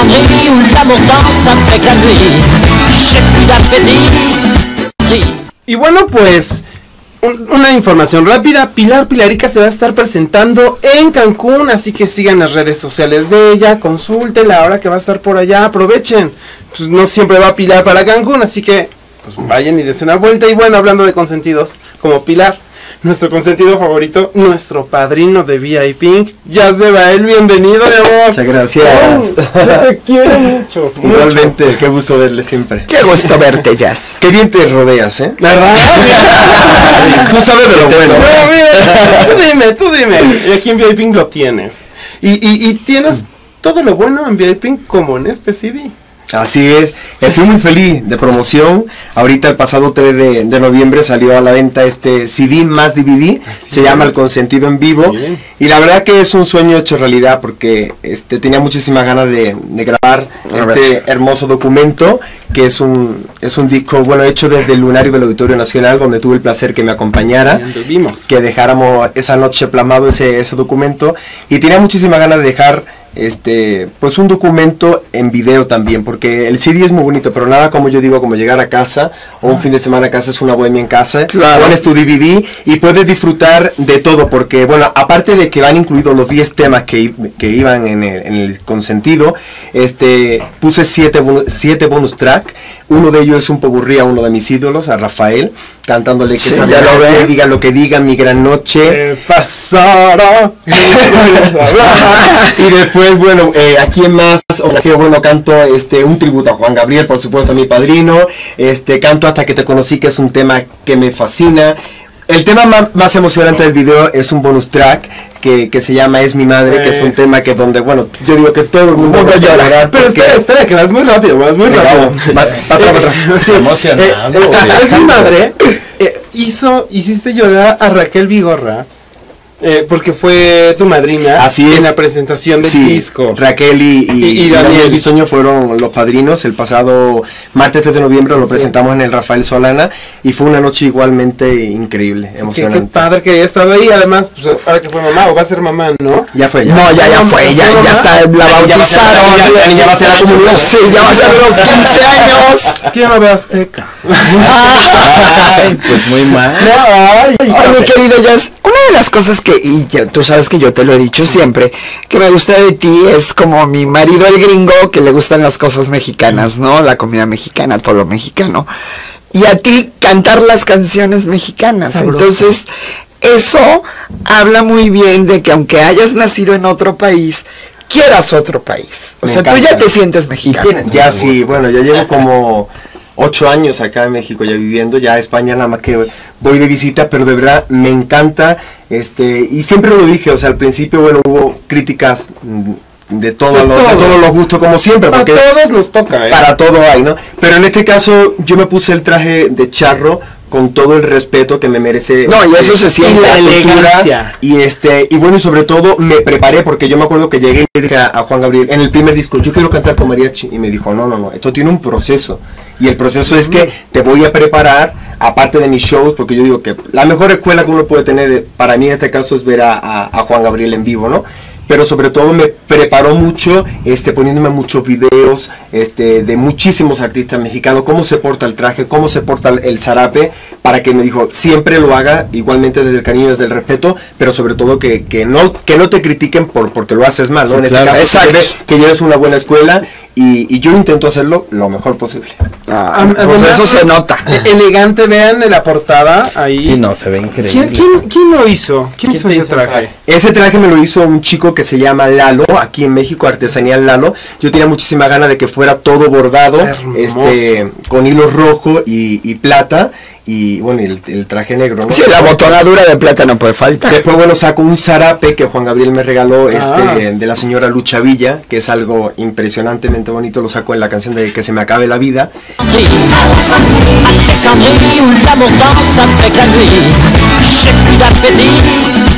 Alexandrie où l'amour danse avec la nuit. J'ai plus d'appétit. Y bueno, pues una información rápida. Pilar Pilarica se va a estar presentando en Cancún, así que sigan las redes sociales de ella, consúltenla ahora que va a estar por allá, aprovechen. Pues no siempre va Pilar para Cancún, así que pues vayan y dense una vuelta. Y bueno, hablando de consentidos como Pilar, nuestro consentido favorito, nuestro padrino de VIP, Jazz de Bael, bienvenido, mi amor. Muchas gracias. Te quiero mucho. Igualmente, qué gusto verle siempre. Qué gusto verte, Jazz. Qué bien te rodeas, ¿eh? ¿Verdad? Tú sabes de lo bueno. No, mira, tú dime. Y aquí en VIP lo tienes. Y tienes todo lo bueno en VIP como en este CD. Así es, estoy muy feliz de promoción. Ahorita el pasado 3 de noviembre salió a la venta este CD más DVD, se llama El Consentido en Vivo. Y la verdad que es un sueño hecho realidad porque tenía muchísimas ganas de grabar este hermoso documento, que es un disco, bueno, hecho desde el Lunario del Auditorio Nacional, donde tuve el placer que me acompañara, que dejáramos esa noche plasmado ese documento, y tenía muchísimas ganas de dejar pues un documento en video también, porque el CD es muy bonito, pero nada como yo digo, como llegar a casa o un fin de semana a casa, es una bohemia en casa, pones tu DVD y puedes disfrutar de todo, porque bueno, aparte de que van incluidos los 10 temas que iban en el consentido, puse 7 bonus track. Uno de ellos es un popurrí a uno de mis ídolos, a Rafael, cantándole que ya lo ve, diga lo que diga, mi gran noche. ¿Qué pasará? Y después, bueno, ¿a quién más? Bueno, canto un tributo a Juan Gabriel, por supuesto, a mi padrino. Canto Hasta que te conocí, que es un tema que me fascina. El tema más emocionante del video es un bonus track que se llama Es mi madre, que es un tema que donde, bueno, yo digo que todo el mundo va a llorar. Pero espera, que vas muy rápido, Sí, emocionado. Es mi madre. Hiciste llorar a Raquel Vigorra. Porque fue tu madrina. Así es. En la presentación del disco. Raquel y Daniel Bisoño fueron los padrinos. El pasado martes 3 de noviembre lo presentamos en el Rafael Solana y fue una noche igualmente increíble, emocionante. Qué padre que haya estado ahí. Además, pues, ahora que fue mamá, o va a ser mamá, ¿no? Ya fue. Ya. No, ya fue, ya está, la bautizaron. La niña va a ser la comunión. Sí, ya va a ser los 15 años. Es que ya no veo Azteca. Ay, pues muy mal. Ay, mi querido Jazz, una de las cosas que, y tú sabes que yo te lo he dicho siempre, que me gusta de ti es como mi marido el gringo, que le gustan las cosas mexicanas, ¿no? La comida mexicana, todo lo mexicano. Y a ti cantar las canciones mexicanas. Sabroso. Entonces, eso habla muy bien de que aunque hayas nacido en otro país, quieras otro país. O sea, tú ya te sientes mexicano. Ya sí, bueno, ya llevo como 8 años acá en México ya viviendo, ya España nada más que voy de visita, pero de verdad me encanta, y siempre lo dije, o sea, al principio, bueno, hubo críticas de todos los gustos, como siempre, porque a todos nos toca, para todo hay, ¿no? Pero en este caso yo me puse el traje de charro con todo el respeto que me merece. No, y eso se siente la elegancia. Y bueno, y sobre todo me preparé, porque yo me acuerdo que llegué y le dije a Juan Gabriel, en el primer disco, yo quiero cantar con mariachi, y me dijo, no, esto tiene un proceso, y el proceso es que te voy a preparar, aparte de mis shows, porque yo digo que la mejor escuela que uno puede tener, para mí en este caso, es ver a Juan Gabriel en vivo, ¿no? Pero sobre todo me preparó mucho, poniéndome muchos videos de muchísimos artistas mexicanos, cómo se porta el traje, cómo se porta el zarape, para que me dijo, siempre lo haga, igualmente desde el cariño, desde el respeto, pero sobre todo que no te critiquen porque lo haces mal, ¿no? Sí, en este caso, que lleves una buena escuela, y yo intento hacerlo lo mejor posible. Pues eso se nota. Elegante, vean en la portada ahí. Sí, no, se ve increíble. ¿Quién lo hizo? ¿Quién hizo ese traje? Ese traje me lo hizo un chico que se llama Lalo, aquí en México, Artesanía Lalo. Yo tenía muchísima ganas de que fuera todo bordado, con hilo rojo y plata. Y bueno, el traje negro, ¿no? Sí, la botonadura de plata no puede faltar. Después, bueno, saco un zarape que Juan Gabriel me regaló, de la señora Lucha Villa, que es algo impresionantemente bonito, lo saco en la canción de Que se me acabe la vida. Alexandrie où l'amour danse avec la nuit. J'ai plus d'appétit.